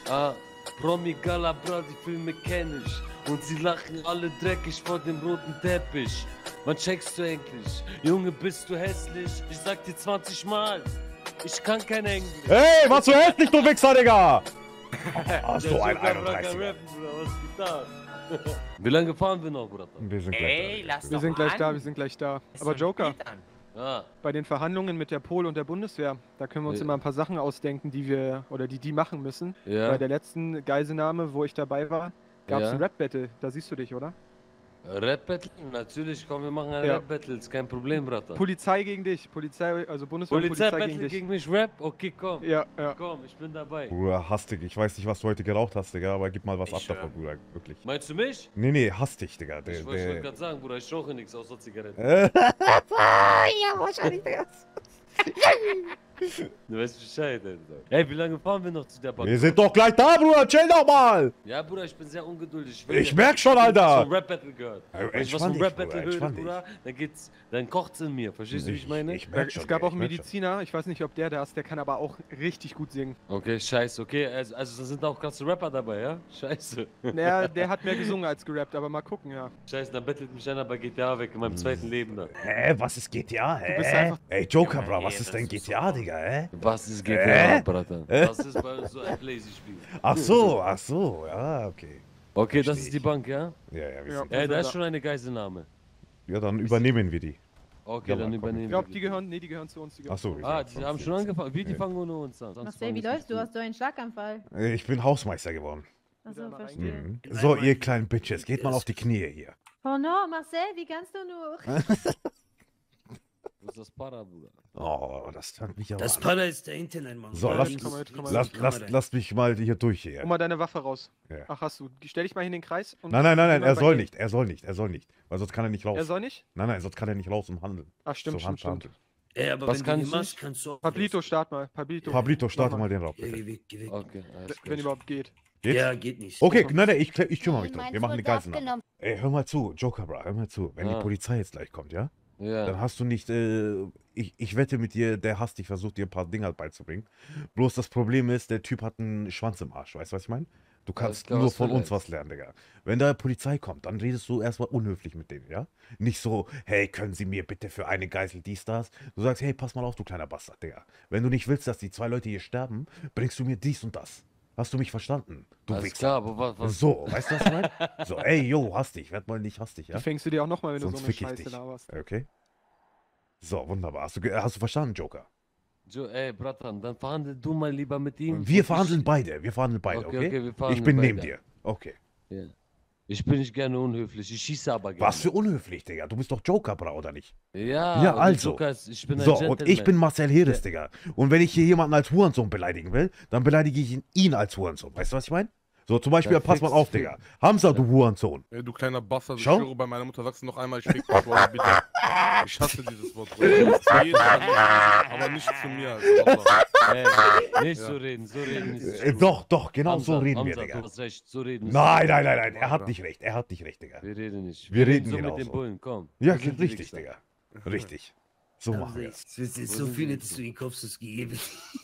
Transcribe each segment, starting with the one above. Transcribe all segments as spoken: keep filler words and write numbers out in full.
Ah, Promi Gala, bra, die Filme kenn ich. Und sie lachen alle dreckig vor dem roten Teppich. Wann checkst du endlich? Junge, bist du hässlich? Ich sag dir zwanzig Mal. Ich kann kein Englisch. Hey, was du hässlich, du Wichser, Digga! Ach so, ein Joker einunddreißiger. rappen, Bruder, was geht da? Wie lange fahren wir noch, Bruder? Wir sind gleich Ey, da. lass Wir doch sind gleich an. da, wir sind gleich da. Ist Aber doch ein Joker, Bild an. Ah, bei den Verhandlungen mit der Pol und der Bundeswehr, da können wir uns Ja. immer ein paar Sachen ausdenken, die wir, oder die die machen müssen. ja. Bei der letzten Geiselnahme, wo ich dabei war, gab es Ja. ein Rap-Battle. Da siehst du dich, oder? Rap-Battle? Natürlich, komm, wir machen ein Ja. Rap-Battle, ist kein Problem, Bruder. Polizei gegen dich. Polizei, also Bundeswehr und Polizei Polizei-Battle gegen gegen, dich. mich, Rap? Okay, komm. Ja, ja. Komm, ich bin dabei. Bruder, hasst dich. Ich weiß nicht, was du heute geraucht hast, Digga, aber gib mal was Ich ab schwör. davon, Bruder. Wirklich. Meinst du mich? Nee, nee, hasst dich, Digga. Der, Ich wollte der, gerade sagen, Bruder, ich rauche nichts außer Zigaretten. äh, Ja, wahrscheinlich, Digga. Du weißt Bescheid, Alter. Ey, wie lange fahren wir noch zu der Bank? wir sind doch gleich da, Bruder. Chill doch mal. Ja, Bruder, ich bin sehr ungeduldig. will Ich ja- merk schon, Ich hab Alter. vom Rap-Battle gehört. Ey, Wenn ich was entspann vom dich, Rap-Battle Bruder, höre, entspann dich. Bruder, dann geht's, dann kocht's in mir. Verstehst du, wie ich meine? Ich merk schon, Es gab Digga, auch einen ich merk schon. Mediziner, ich weiß nicht, ob der da ist, der kann aber auch richtig gut singen. Okay, scheiße, okay. Also, also da sind auch krasse Rapper dabei, ja? Scheiße. Naja, der hat mehr gesungen als gerappt, aber mal gucken, ja. Scheiße, dann bettelt mich einer bei G T A weg in meinem zweiten Leben da. Hä, was ist G T A, hä? bist einfach- Ey, Joker, Junge, bra, ey, was ist das denn ist G so T A, dumm. Digga, hä? Was ist G T A, Äh? Bratan? Das ist bei uns so ein Lazy-Spiel. Ach so, ach so, ja, okay. Okay, das Versteh ist die ich. Bank, ja? Ja, ja, wir Ja. sind. Ey, da Ja. ist schon eine Geiselnahme. Ja, dann übernehmen wir die. Okay, Ja, dann Mann, komm. übernehmen Ich wir glaube, die gehören, nee, die gehören zu uns. Die gehören Ach so. wir Ah, sind die haben sonst schon jetzt. angefangen. Wie, die Ja. fangen ohne uns an. Sonst Marcel, fangen wie wir nicht läuft? Du gut. hast so einen Schlaganfall. Äh, Ich bin Hausmeister geworden. Achso, Wieder mal verstehe. Mhm. In So, einmal ihr die- kleinen Bitches, geht mal auf die Knie hier. Oh no, Marcel, wie kannst du nur? Wo ist das Para, Bruder? Oh, das tat mich aber Das an. Pada ist der Internet, Mann. So, Ja, lass- links- komm mal mit, komm mal links Lass, die lass, Kamera. lass mich mal hier durch hier. Hol mal deine Waffe raus. Ja. Ach, hast du. Stell dich mal in den Kreis. Und Nein, nein, nein, nein, geh mal er bei soll dir. nicht, er soll nicht, er soll nicht. Weil sonst kann er nicht raus. Er soll nicht? Nein, nein, sonst kann er nicht raus und handeln. Ach, stimmt, So, stimmt, Hand, stimmt. Hand. Ey, aber Was wenn kann du ich die machst, nicht? kannst du auch. Pablito, start mal. Pablito. Pablito, starte Mach mal den raus. Ja, geh weg, geh weg. Okay, alles Wenn klar. überhaupt geht. Geht's? Ja, geht nicht. Okay, nein, nein, ich, ich kümmere mich drum. Meins Wir machen eine wurde Geiselnahme. abgenommen. Ey, hör mal zu, Joker, bra, hör mal zu. Wenn Ah. die Polizei jetzt gleich kommt, ja? Ja. Dann hast du nicht, äh, ich, ich wette mit dir, der hasst dich, versucht dir ein paar Dinger beizubringen. Bloß das Problem ist, der Typ hat einen Schwanz im Arsch, weißt du, was ich meine? Du kannst klar, nur was von uns vielleicht. was lernen, Digga. Wenn da Polizei kommt, dann redest du erstmal unhöflich mit denen, ja? Nicht so, hey, können Sie mir bitte für eine Geisel dies, das? Du sagst, hey, pass mal auf, du kleiner Bastard, Digga. Wenn du nicht willst, dass die zwei Leute hier sterben, bringst du mir dies und das. Hast du mich verstanden? Du Alles Wichser. klar, aber was, was? So, weißt du, was ich meine? So, ey, yo, hast dich, werd mal nicht hastig, ja? Die fängst du dir auch nochmal, wenn Sonst du so eine fick ich Scheiße dich. laberst. Okay. So, wunderbar. Hast du, ge- hast du verstanden, Joker? Jo, ey, Bratan, dann verhandel du mal lieber mit ihm. Wir Ich- verhandeln beide. Wir verhandeln beide, okay? Okay, okay, wir ich verhandeln bin neben beide. dir. Okay. Ja. Ich bin nicht gerne unhöflich, ich schieße aber gerne. Was für unhöflich, Digga. Du bist doch Joker, bra, oder nicht? Ja, Ja, und also. Joker ist- ich bin ein So, und Gentleman. ich bin Marcel Heres, Digga. Und wenn ich hier jemanden als Hurensohn beleidigen will, dann beleidige ich ihn, ihn als Hurensohn. Weißt du, was ich meine? So, zum Beispiel, Ja, pass mal fix, auf, fix. Digga. Hamza, du Hurensohn. Ey, du kleiner Bastard, ich Schau. schwöre bei meiner Mutter, sagst du noch einmal, ich fick dich, Wallah, bitte. Ich hasse dieses Wort. Bruder. Zu jedem, aber nicht zu mir. Also, Wallah. Ey, nicht Ja. so reden, so reden ist Äh, doch, doch, genau Hamza, so reden Hamza, wir, Du Digga. hast recht, so reden ist- Nein, nein, nein, nein. Er hat Bruder. nicht recht. Er hat nicht recht, Digga. Wir reden nicht. Wir reden so genauso. mit den Bullen, komm. Ja, Wir sind die richtig, Wichser. Digga. Richtig. So machen wir es. Es ist Wo so sind viel die hättest du in den Kopfschuss gegeben.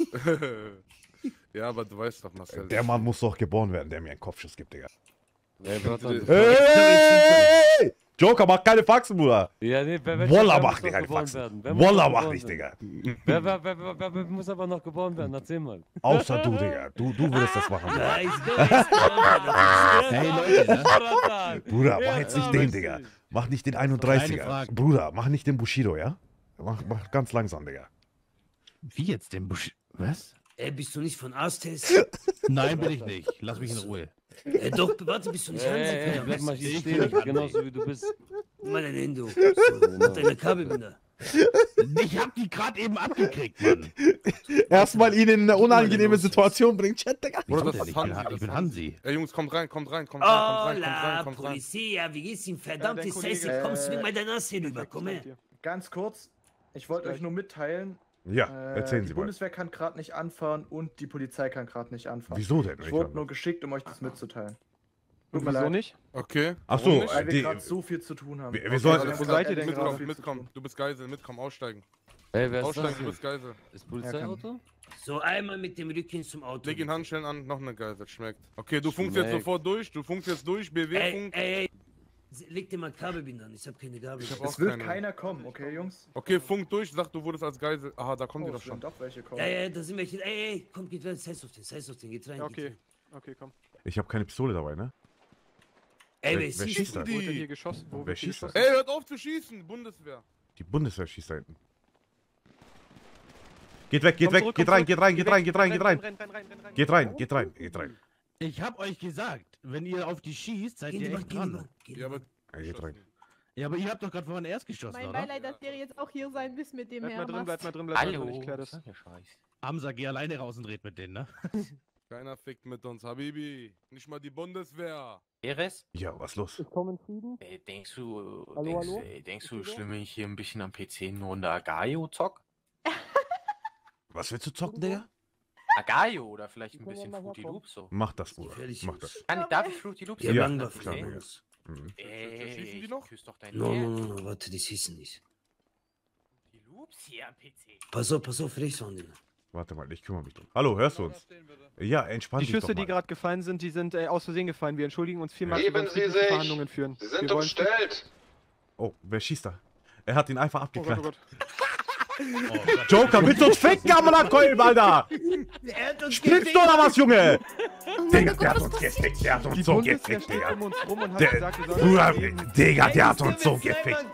Ja, aber du weißt doch, Marcel. Der Mann muss doch geboren werden, der mir einen Kopfschuss gibt, Digga. Ey, Bratan. Hey! Joker, mach keine Faxen, Bruder. Ja, nee, wer, wer, Wallah, wer mach muss nicht noch keine geboren Faxen. werden? Wer muss Wallah, noch mach geboren nicht, werden? Digga. Wer, wer, wer, wer, wer, wer muss aber noch geboren werden? Erzähl mal. Außer du, Digga. Du, du würdest das machen, Bruder. Nice, nice. Hey, Leute, ne? Bratan. Bruder, Ja, mach jetzt nicht ja, den, richtig. Digga. Mach nicht den Keine einunddreißiger. Fragen. Bruder, mach nicht den Bushido, ja? Mach, mach ganz langsam, Digga. Wie jetzt den Busch? Was? Ey, bist du nicht von Astes? Nein, bin ich nicht. Lass mich in Ruhe. Ey, doch, warte, bist du nicht Ey, ey, Hansi? bleib mal hier Ich stehen, bin nicht genauso wie du bist. Mal dein Hände hoch. So, deine Kabelbinder. Ich hab die gerade eben abgekriegt, Mann. Erstmal ihn in eine unangenehme Situation bringen, Chat, Digga. Wie Bruder, kommt das der ist nicht? Ich bin, Hansi, Ha- das ich bin ist Hansi. Ey, Jungs, kommt rein, kommt rein, kommt rein, kommt rein, kommt Hola, rein, kommt rein. Polizia, wie geht's Ihnen? Ja, Verdammte dein Kollege- Sessi, kommst du mit Äh, meiner Nase rüber? Komm her. Ganz kurz, ich wollte euch nur mitteilen, Ja, äh, erzählen die Sie mal. Bundeswehr kann gerade nicht anfahren und die Polizei kann gerade nicht anfahren. Wieso denn? Ich wurde nur geschickt, um euch das mitzuteilen. Tut Und mir wieso leid, nicht? Okay. Ach warum so, nicht? weil wir die- gerade so viel zu tun haben. Wir- wir sollen- Also, Wo seid ihr denn ehrlich gerade? so viel Mitkommen, zu tun. mitkommen. Du bist Geisel, mitkommen, aussteigen. Hey, wer ist Aussteigen, das? du bist Geisel. Ist Polizeiauto? So, einmal mit dem Rücken zum Auto. Leg ihn Handschellen an, noch eine Geisel, schmeckt. Okay, du funkst Schmeckt. jetzt sofort durch, du funkst jetzt durch, B Ey, W-Funk. ey, ey. Leg dir mal Kabelbinder an, ich hab keine Gabel. Ich hab Es auch wird keine. keiner kommen, okay, Jungs? Okay, Funk durch, sag, du wurdest als Geisel. Aha, da kommen Oh, die doch es schon. werden doch welche kommen. Ja, ja, da sind welche. Ey, ey, komm, geht rein, scheiß auf den, scheiß auf den, geht rein. Ja, geht okay. rein. Okay, komm. Ich habe keine Pistole dabei, ne? Ey, Wer- wer wer schießt schießt denn? da? Wo wird denn Die- hier geschossen? Wo Wer wird hier schießt da? geschossen? Ey, hört auf zu schießen, Bundeswehr. Die Bundeswehr schießt da hinten. Geht weg, geht Komm weg, zurück, geht komm rein, zurück. geht rein, Geh geht rein, weg. geht rein, geht rein. Renn, renn, renn, renn, renn. Geht rein, geht rein, geht rein. Ich hab euch gesagt, wenn ihr auf die schießt, seid Geh in ihr die Bank, echt geh in die dran. Bank. geh in die Ja, aber. Bank. Ja, geht rein. Ja, aber ihr habt doch gerade vorhin erst geschossen, Mein oder? Beileid, dass der jetzt auch hier sein muss mit dem Bleib mal Herrn. drin, bleib mal drin, bleib mal drin, ich klär das. Hamza, geh alleine raus und dreht mit denen, ne? Keiner fickt mit uns, Habibi. Nicht mal die Bundeswehr. Eres? Ja, was los? Äh, denkst du, denkst, Äh, denkst du, schlimm, wenn ich hier ein bisschen am P C eine Runde Agaio zock? Was willst du zocken, Digga? Agaio oder vielleicht ein bisschen Fruity Loops so. Mach das, Bruder. Gefährlich Mach ist. das. Kann ich, darf ich Fruity Loops? Ja, Ja, lang klar, davon. Digga. aus. Mhm. Ey, Schießen die ich noch? küss doch dein No, no, Herz. no, no, warte, die schießen nicht. Die Loops hier am P C. Pass auf, pass auf, rechts von denen. Warte mal, ich kümmere mich drum. Hallo, hörst du uns? Ja, entspann Die dich doch Schüsse, die mal. gerade gefallen sind, die sind äh, aus Versehen gefallen. Wir entschuldigen uns vielmals. wir Geben wollen Sie friedliche sich. Verhandlungen führen. Sie sind wir wollen umstellt. Oh, wer schießt da? Er hat ihn einfach Oh Gott, abgeklärt. oh Gott. Oh, Gott. Joker, willst du uns ficken, Amalakolben, Alter? Spinnst du oder was, Junge? Digga, der hat uns gefickt, der hat Die uns so Bundeswehr gefickt, steht Digga. um uns rum und hat Der, gesagt, wir sollen Bruder, uns gegen- Digga, der hat uns so gefickt.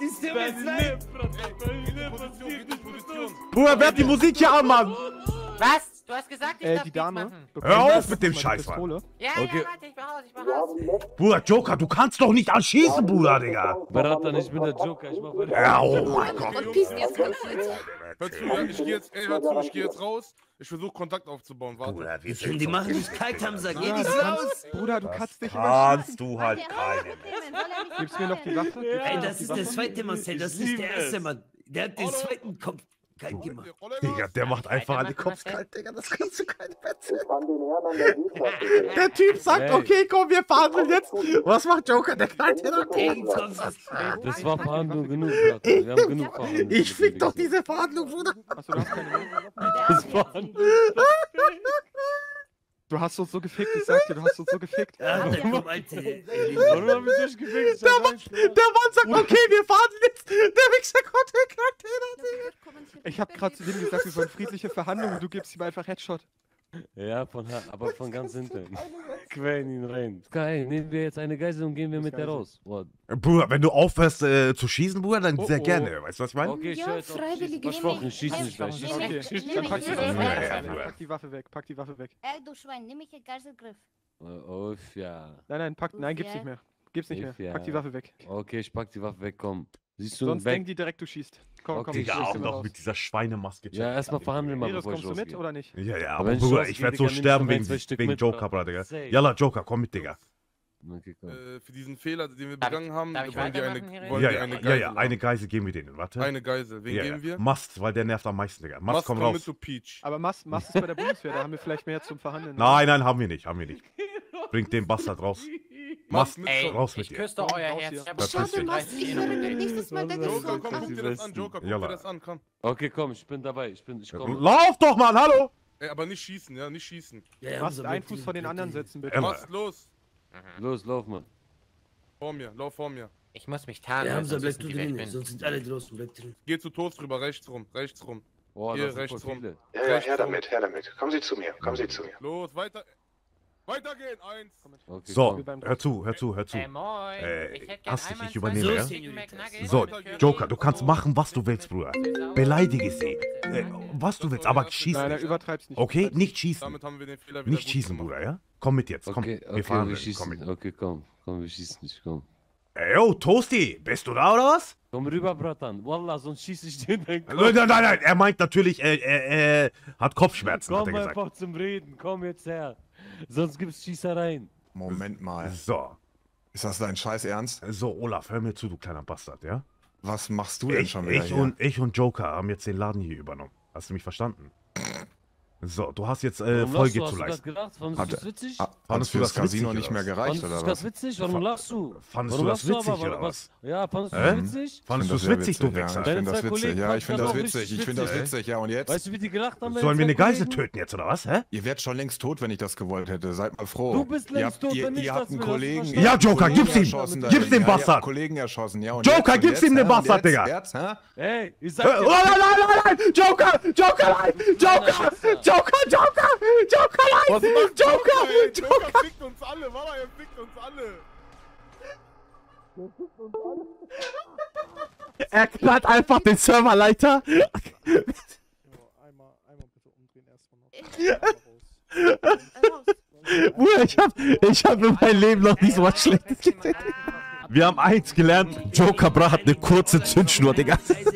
Position, geht in Position. Bruder, wer hat die Musik hier an, Mann? Was? Du hast gesagt, ich Äh, darf die nichts Dame. machen. bekommt Hör auf jetzt mit dem mal die Scheiß, Mann. Pistole. Ja, Okay. ja, warte, ich mach aus, ich mach aus. Bruder, Joker, du kannst doch nicht anschießen, Bruder, Digga. Bratan, ich bin der Joker, ich mach weiter. Ja, oh mein Gott. Hör zu, ja, ich geh jetzt, ey, hör zu, ich geh jetzt raus. Ich versuche Kontakt aufzubauen, warte. Bruder, wir Können die machen nicht kalt haben, sag, geh Ja, nicht du raus. kannst, Bruder, du kannst nicht immer Kannst du halt keine. Gibst mir noch die Waffe? Gibst mir Ey, noch das die ist der Waffe? zweite Marcel, das ist der erste Mann. Der hat den zweiten Kopf kalt gemacht. Digga, der macht einfach alle weitermachen, Kopf Marcel? kalt, Digga, das kriegst du keine Wetze. Der Typ sagt, Hey. okay, komm, wir verhandeln jetzt. Was macht Joker? Der knallt den ab. Ey, komm, das- Das war Verhandlung genug, Bratan. Wir haben genug verhandelt. Ich fick doch diese Verhandlung, Bruder. Achso, du hast keine mehr. Das war Du hast uns so gefickt, ich sag dir, du hast uns so gefickt. Ah, da komm, Alter. Warum hab ich dich gefickt? Der Mann, der Mann sagt, okay, wir verhandeln jetzt. Der Wichser kommt, der knallt den ab. Ich hab gerade zu dem gesagt, wir wollen friedliche Verhandlungen und du gibst ihm einfach Headshot. Ja, von, ha- aber von ganz hinten. Quälen ihn rein. Geil, nehmen wir jetzt eine Geisel und gehen wir mit der raus. What? Bruder, wenn du aufhörst äh, zu schießen, Bruder, dann Oh, sehr oh. gerne. Weißt du, was ich meine? Okay, ich Ja, höre jetzt auf. freiwillige Versprochen, Nehme- schieß nicht gleich. schieß Nehme- nicht. Okay, Nehme dann ich pack die die Waffe Ja, weg. ja, Bruder. Pack die Waffe weg, pack die Waffe weg. Ey, du Schwein, nimm mich in Geiselgriff. Oh, uff, ja. Nein, nein, pack, nein, gib's Ja. nicht mehr. Gib's nicht mehr. Ja. Pack die Waffe weg. Okay, ich pack die Waffe weg, komm. Siehst du, Sonst weg. denken die direkt, du schießt. Komm, komm, Okay, ich Digga, schieß auch immer noch raus. mit dieser Schweinemaske. Ja, erstmal verhandeln mal, Virus, bevor ich kommst du mit losgehe. oder nicht? Ja, ja, Aber aber wenn ich Bruder, losgehe, ich werde so Digga, nimm ich sterben noch ein, wegen, zwei Stück wegen mit, Joker, Bruder. Bruder, Digga. Safe. Jalla, Joker, komm mit, Digga. Okay, komm. Äh, für diesen Fehler, den wir Darf ich- begangen haben, darf ich wollen die eine, weitermachen, Herr wollen Ja, die ja, eine ja, Geisel ja, haben. eine Geisel geben wir denen, warte. Eine Geisel. Wen ja, geben ja. wir? Must, weil der nervt am meisten, Digga. Must, Mast komm kommt raus. mit zu Peach. Aber Mast, Mast ist bei der Bundeswehr, da haben wir vielleicht mehr zum Verhandeln. Nein, nein, haben wir nicht, haben wir nicht. Bringt den Bastard raus. Must, mit Ey, raus mit ich dir. küsste Komm, euer raus Herz. hier. Ich hab Das schon ist dir. dreißig Ich Minuten höre Date. nächstes Mal deine Joker, Song komm, guck an. dir das an, Joker, guck Jalla. dir das an, komm. Okay, komm, ich bin dabei. Ich bin, ich komme. Lauf doch, Mann, hallo! Ey, aber nicht schießen, ja, nicht schießen. Ja, ja, Mast unser einen Blatt- Fuß von den anderen setzen, bitte. Emma. Mast, los. Los, lauf mal. Vor mir, lauf vor mir. Ich muss mich tarnen, Ja, Hamza, sonst bleib wissen du die, wer ich drin, bin. sonst sind alle draußen, bleib drin. Geh zu Toast rüber, rechts rum, rechts rum. Oh, Hier, das sind rechts voll rum. viele. Ja, ja, Rechts her rum. damit, her damit. Kommen Sie zu mir, kommen Sie zu mir. Los, weiter. Weitergehen, eins. Okay, So, komm. hör zu, hör zu, hör zu. Äh, moin. Äh, Ich hätte gern hast dich, einmal ich übernehme, zwei ja? Chicken McNuggets So, mit Curry Joker, du kannst und machen, was du willst, Bruder. Beleidige sie. Äh, was du willst, aber schieß Nein, nein, nicht. übertreib's nicht. Okay, übertreib's nicht schießen. Damit haben wir den Fehler wieder Nicht gut schießen, gemacht. Bruder, ja? Komm mit jetzt, komm. Okay, Wir okay, wir fahren. Komm schießen. mit. Okay, komm. Komm, wir schießen nicht, komm. Ey, yo, Toasty, bist du da oder was? Komm rüber, Bratan. Wallah, sonst schieß ich dir in deinen Kopf. Nein, nein, nein, nein, er meint natürlich, äh, äh, äh, hat Kopfschmerzen, hat er Komm gesagt. einfach zum Reden, komm jetzt her. Sonst gibt's Schießereien. Moment mal. So, Ist das dein Scheiß Ernst? so, Olaf, hör mir zu, du kleiner Bastard, ja? Was machst du denn Ich, schon wieder ich, hier? und, ich und Joker haben jetzt den Laden hier übernommen. Hast du mich verstanden? So, du hast jetzt äh, Warum Folge lachst zu du? Hast leisten. du das gedacht? Fandest Hat, du das witzig? hat, Fandest fandest du du das das Casino witzig, nicht oder mehr was? gereicht, Fandest du oder das was? witzig? Warum lachst du? Fandest Warum du das lachst witzig, aber, oder was? Ja, fandest du Hä? das witzig? Fandest du das es sehr witzig, du ja. Wichser? Ich Deine finde das zwei witzig, Kollegen ja, ich fanden finde das das auch witzig, richtig ich finde das witzig. witzig, ja, und jetzt? Weißt du, wie die gelacht haben? meine Sollen wir zwei eine Geisel Kollegen? töten jetzt, oder was? Hä? Ihr wärt schon längst tot, wenn ich das gewollt hätte, seid mal froh. Du bist ihr längst habt, tot, ihr, wenn ich ihr das habt einen will, hast du Kollegen... verstanden? ihr Ja, habt einen Joker, Kollegen gib's ihm! erschossen da Gib's drin. dem Ja, ihr habt Bastard! einen Kollegen erschossen, ja, und Joker, jetzt, gib's und ihm den jetzt, Bastard, und Digga! Jetzt, hä? Ey, ich Äh, sag Oh dir... nein, nein, nein, nein! Joker! Joker, nein! Joker! Joker, Joker! Joker, nein! Was macht Joker! ey? Joker! Joker fickt uns alle, Walla, er fickt uns alle. Er knallt einfach den Serverleiter! Einmal, einmal bitte umdrehen, erstmal noch. Bruder, ich hab, ich hab in meinem Leben noch nie so was Schlechtes gesehen. Wir haben eins gelernt, Joker Bra hat eine kurze Zündschnur, Digga.